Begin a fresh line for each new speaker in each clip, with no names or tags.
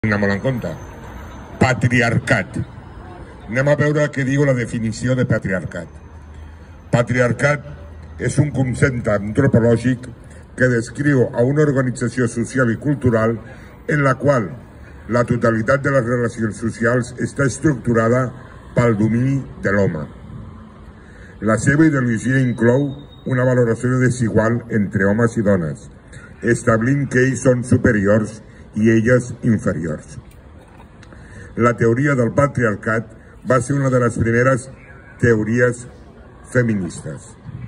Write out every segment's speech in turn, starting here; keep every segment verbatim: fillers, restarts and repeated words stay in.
Anem molt en compte. Patriarcat. Anem a veure què diu la definició de patriarcat. Patriarcat és un concepte antropològic que descriu a una organització social i cultural en la qual la totalitat de les relacions socials està estructurada pel domini de l'home. La seva ideologia inclou una valoració desigual entre homes i dones, establint que ells són superiors i elles inferiors. La teoria del patriarcat va ser una de les primeres teories feministes.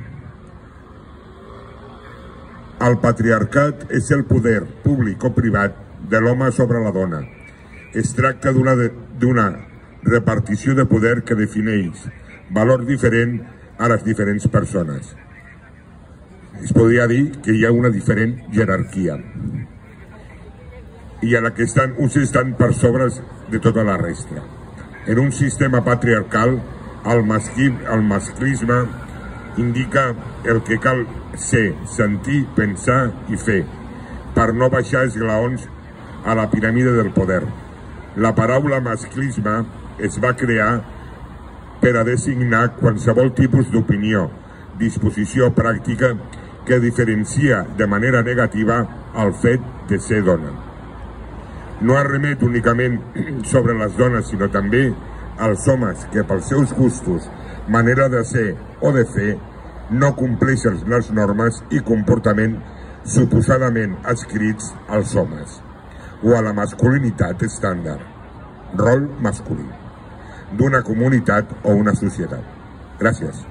El patriarcat és el poder públic o privat de l'home sobre la dona. Es tracta d'una repartició de poder que defineix valor diferent a les diferents persones. Es podria dir que hi ha una diferent jerarquia i a la que estan, uns estan per sobre de tota la resta. En un sistema patriarcal, el, masqui, el masclisme indica el que cal ser, sentir, pensar i fer, per no baixar esglaons a la piràmide del poder. La paraula masclisme es va crear per a designar qualsevol tipus d'opinió, disposició pràctica que diferencia de manera negativa el fet de ser dona. No es remet únicament sobre les dones, sinó també als homes que pels seus gustos, manera de ser o de fer, no compleixen les normes i comportament suposadament adscrits als homes o a la masculinitat estàndard, rol masculí, d'una comunitat o una societat. Gràcies.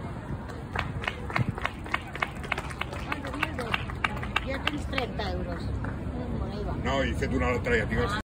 Ja tens trenta euros.
No, he fet una altra, ja tinc els